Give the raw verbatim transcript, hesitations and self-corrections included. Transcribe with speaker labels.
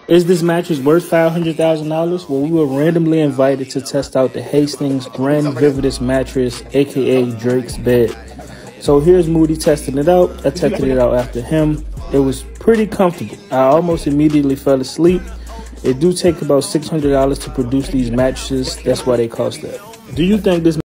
Speaker 1: Is this mattress worth five hundred thousand dollars? Well, we were randomly invited to test out the Hastings Grand Vividus mattress, aka Drake's bed. So here's Moody testing it out. I tested it out after him. It was pretty comfortable. I almost immediately fell asleep. It do take about six hundred dollars to produce these mattresses. That's why they cost that. Do you think this